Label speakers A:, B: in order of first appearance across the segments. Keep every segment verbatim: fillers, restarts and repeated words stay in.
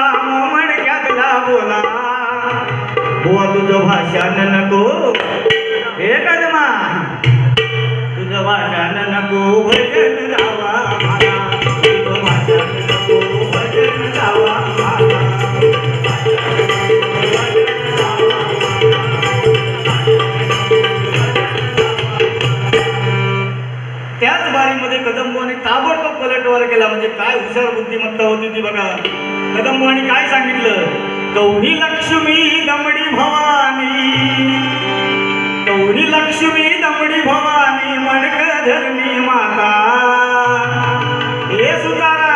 A: मणक्यातला बोला बुवा तुझं भाषण नको हे कदमा तुझं भाषण नको भजन गावा मला तुझं भाषण नको भजन गावा मला त्याच बारीमध्ये कदंबाने ताबडतोब पलटवार केला. म्हणजे काय हुशार बुद्धिमत्ता होती ती बघा. कदंबाने काय सांगितलं, गौरी लक्ष्मी दमडी भवानी गौरी लक्ष्मी दमडी भवानी मडक धरणी माता हे सुतारा.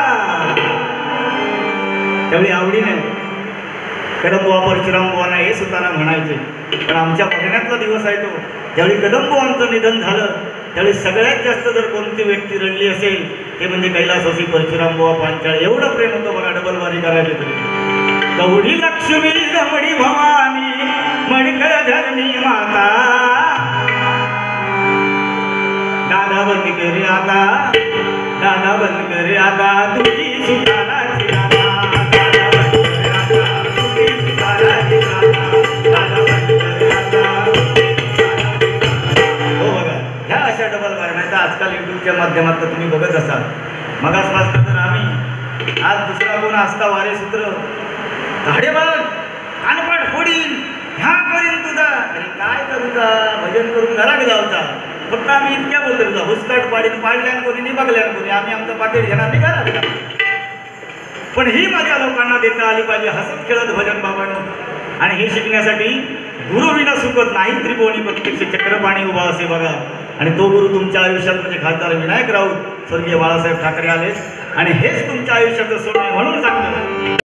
A: त्यावेळी आवडीने कदंबा परशुराम बुवांना हे सुतारा म्हणायचे. पण आमच्या बघण्यातला दिवस आहे तो ज्यावेळी कदंबांचं निधन झालं त्यावेळी सगळ्यात जास्त जर कोणती व्यक्ती रडली असेल ते म्हणजे कैलासवासी परशुराम बुवा पांचाळ. एवढं प्रेम होतं बघा डबलवारी करायला तरी. गौरी लक्ष्मी दमडी भवानी मणक धरणी माता दादा बंद करे आता दादा बंद करे आता तुझी सुताराची दादा दादा बंद करे आता तुझी सुताराची दादा दादा बंद करे आता. हो बघा ह्या अशा डबल वाऱ्या नाही तर आजकाल युट्यूबच्या माध्यमातून तुम्ही बघत असाल. मगाच वाजता तर आम्ही आज दुसरा कोण असता वारे सूत्र धाडे बघ कानपाट फोडीन ह्या करीन तुझा. अरे काय करूचा भजन करून घरात जाऊचा. फक्त आम्ही इतक्या बोलतो तुझा हुसकाट पाडीन पाडल्यान कोणी नि बघल्यान कोणी आम्ही आमचं पाकिट घेणार मी घरात. पण ही माझ्या लोकांना देता आली पाहिजे हसत खेळत भजन बाबांनो. आणि हे शिकण्यासाठी गुरु विना सुखत नाही त्रिभुवनी प्रत्यक्ष चक्रपाणी उभा असे बघा. आणि तो गुरु तुमच्या आयुष्यात म्हणजे खासदार विनायक राऊत स्वर्गीय बाळासाहेब ठाकरे आले आणि हेच तुमच्या आयुष्याचं सोनं म्हणून